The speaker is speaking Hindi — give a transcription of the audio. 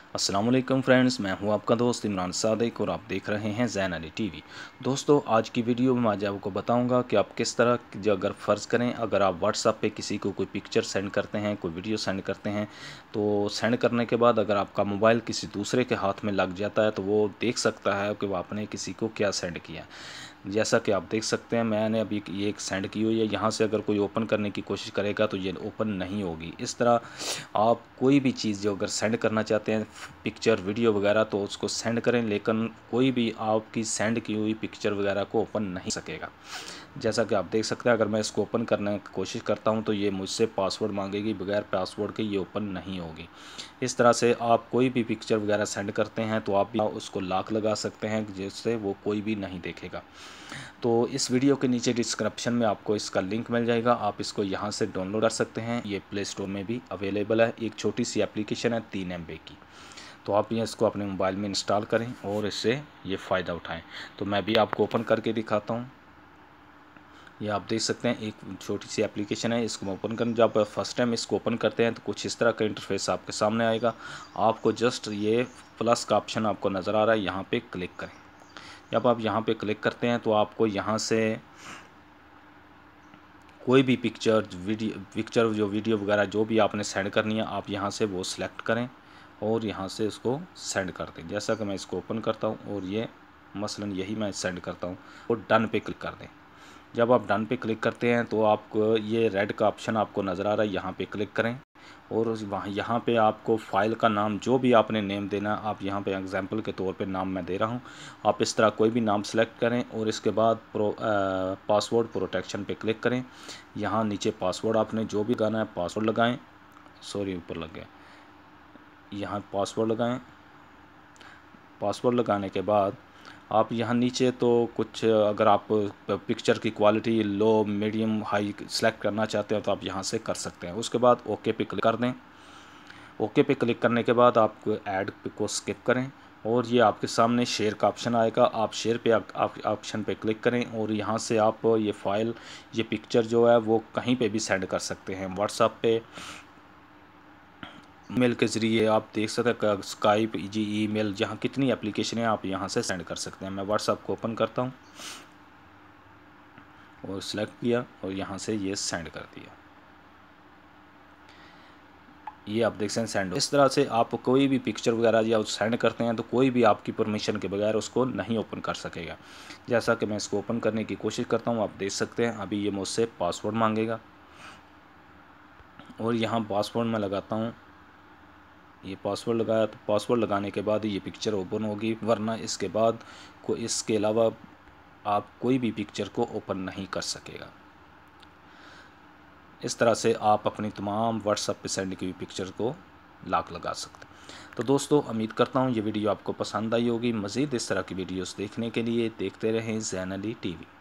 अस्सलाम वालेकुम फ्रेंड्स, मैं हूं आपका दोस्त इमरान सादिक और आप देख रहे हैं ज़ैन अली टीवी। दोस्तों, आज की वीडियो में मैं आपको बताऊंगा कि आप किस तरह जो अगर फ़र्ज़ करें अगर आप व्हाट्सएप पे किसी को कोई पिक्चर सेंड करते हैं, कोई वीडियो सेंड करते हैं, तो सेंड करने के बाद अगर आपका मोबाइल किसी दूसरे के हाथ में लग जाता है तो वो देख सकता है कि वो आपने किसी को क्या सेंड किया। जैसा कि आप देख सकते हैं मैंने अभी ये एक सेंड की हुई है। यहाँ से अगर कोई ओपन करने की कोशिश करेगा तो ये ओपन नहीं होगी। इस तरह आप कोई भी चीज़ जो अगर सेंड करना चाहते हैं, पिक्चर वीडियो वगैरह, तो उसको सेंड करें, लेकिन कोई भी आपकी सेंड की हुई पिक्चर वगैरह को ओपन नहीं सकेगा। जैसा कि आप देख सकते हैं अगर मैं इसको ओपन करने की कोशिश करता हूं तो ये मुझसे पासवर्ड मांगेगी, बगैर पासवर्ड के ये ओपन नहीं होगी। इस तरह से आप कोई भी पिक्चर वगैरह सेंड करते हैं तो आप भी उसको लॉक लगा सकते हैं जिससे वो कोई भी नहीं देखेगा। तो इस वीडियो के नीचे डिस्क्रिप्शन में आपको इसका लिंक मिल जाएगा, आप इसको यहाँ से डाउनलोड कर सकते हैं। ये प्ले स्टोर में भी अवेलेबल है। एक छोटी सी एप्लीकेशन है 3 MB की, तो आप ये इसको अपने मोबाइल में इंस्टॉल करें और इससे ये फ़ायदा उठाएं। तो मैं भी आपको ओपन करके दिखाता हूँ। ये आप देख सकते हैं एक छोटी सी एप्लीकेशन है, इसको ओपन करें। जब आप फर्स्ट टाइम इसको ओपन करते हैं तो कुछ इस तरह का इंटरफेस आपके सामने आएगा। आपको जस्ट ये प्लस का ऑप्शन आपको नज़र आ रहा है, यहाँ पे क्लिक करें। जब आप यहाँ पे क्लिक करते हैं तो आपको यहाँ से कोई भी पिक्चर जो वीडियो वगैरह जो भी आपने सेंड करनी है, आप यहाँ से वो सिलेक्ट करें और यहाँ से इसको सेंड कर दें। जैसा कि मैं इसको ओपन करता हूँ और ये मसलन यही मैं सेंड करता हूँ और डन पे क्लिक कर दें। जब आप डन पे क्लिक करते हैं तो आपको ये रेड का ऑप्शन आपको नज़र आ रहा है, यहाँ पे क्लिक करें और यहाँ पे आपको फ़ाइल का नाम जो भी आपने नेम देना, आप यहाँ पे एग्जांपल के तौर पे नाम मैं दे रहा हूँ, आप इस तरह कोई भी नाम सेलेक्ट करें और इसके बाद पासवर्ड प्रोटेक्शन पे क्लिक करें। यहाँ नीचे पासवर्ड आपने जो भी लगाना है पासवर्ड लगाएं। सॉरी, ऊपर लग गया। यहाँ पासवर्ड लगाएं। पासवर्ड लगाने के बाद आप यहाँ नीचे तो कुछ अगर आप पिक्चर की quality low, medium, high select करना चाहते हैं तो आप यहाँ से कर सकते हैं। उसके बाद ओके पे क्लिक कर दें। ओके पे क्लिक करने के बाद आप ऐड को स्किप करें और ये आपके सामने शेयर का ऑप्शन आएगा। आप शेयर पे ऑप्शन पे क्लिक करें और यहाँ से आप ये फ़ाइल, ये पिक्चर जो है वो कहीं पे भी सेंड कर सकते हैं। व्हाट्सएप पे, ईमेल के ज़रिए आप देख सकते हैं, स्काइप, ईमेल, जहाँ कितनी एप्लीकेशन है आप यहाँ से सेंड कर सकते हैं। मैं व्हाट्सएप को ओपन करता हूँ और सिलेक्ट किया और यहाँ से ये सेंड कर दिया। ये आप देख सकते हैं सेंड। इस तरह से आप कोई भी पिक्चर वगैरह या सेंड करते हैं तो कोई भी आपकी परमिशन के बगैर उसको नहीं ओपन कर सकेगा। जैसा कि मैं इसको ओपन करने की कोशिश करता हूँ, आप देख सकते हैं अभी ये मुझसे पासवर्ड मांगेगा और यहाँ पासवर्ड मैं लगाता हूँ। ये पासवर्ड लगाया तो पासवर्ड लगाने के बाद ये पिक्चर ओपन होगी, वरना इसके बाद इसके अलावा आप कोई भी पिक्चर को ओपन नहीं कर सकेगा। इस तरह से आप अपनी तमाम व्हाट्सएप पे सेंड की हुई पिक्चर को लॉक लगा सकते हैं। तो दोस्तों, उम्मीद करता हूँ ये वीडियो आपको पसंद आई होगी। मज़ीद इस तरह की वीडियोस देखने के लिए देखते रहें ज़ैन अली टीवी।